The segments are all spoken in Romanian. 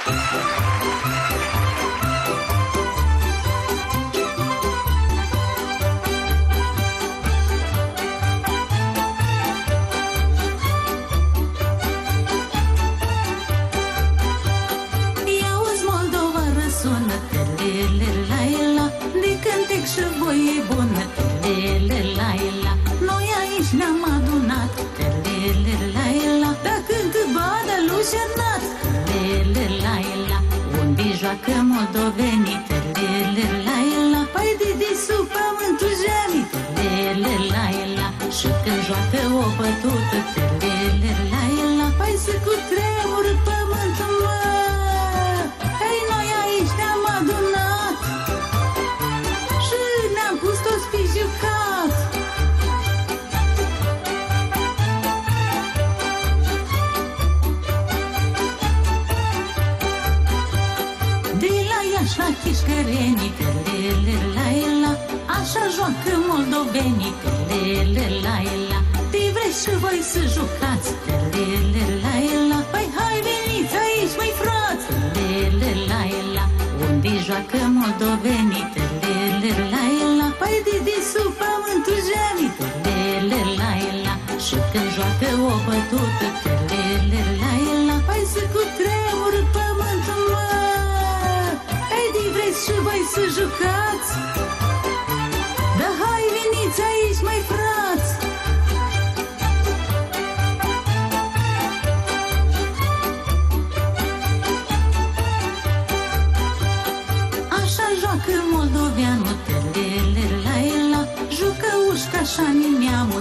De cântec și voie bună, noi aici ne-am adunat, da cântă Bada lui Șernat, unde joacă moldovenii, păi de sub pământul gemii, și când joacă o bătută, păi să cutremură pământul, mă. Ei, noi aici ne-am adunat și ne-am pus toți pe jucat. De la Iași la Chișcăreni, așa joacă moldovenii, te vreți și voi să jucați, păi hai veniți aici, măi frați, unde joacă moldovenii, păi de sub pământul gemii, și când joacă o bătută, păi să cutremură pământul, mă. Ei, de vreți și voi să jucați, da hai veniți aici, măi frați. Așa joacă moldoveanul, jucă ușca așa nimeamul,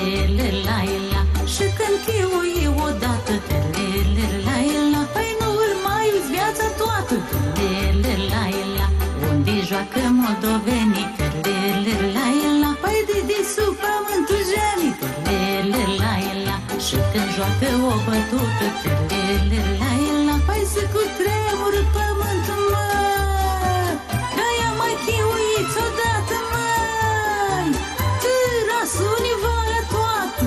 și când chiuie odată, păi nu îl mai uiți viața toată, unde joacă moldovenii, păi de sub pământul gemii, și când joacă o bătută, păi să cutremură pământul, mă. De-aia mai chiuiți odată, măi, târasul-i valea toată.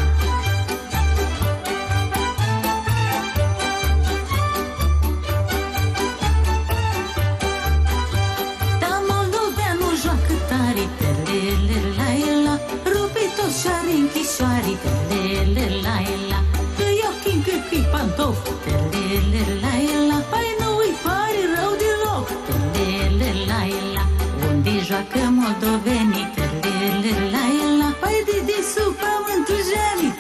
Dar moldoveanul joacă tare, rupe toți și-are închisoare, că i-o chincă că-i pantof, păi nu îi pare rău deloc, unde joacă moldovenii, păi de sub pământul gemii,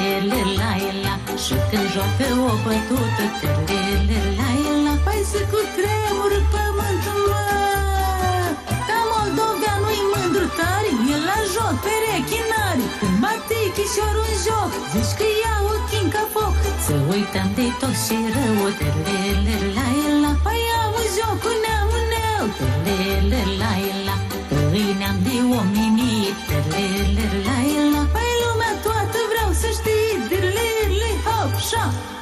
și când joacă o bătută, păi să cutremură pământul, mă. Dar moldoveanul-i mândru tare, el la joc perechi n-are, când bate chișorul în joc, zici că ia ochii ca foc, să uităm de tot și rău, păi amă jocul neamul meu, păi neam de omenii, păi lumea toată vreau să știi, hop, șa.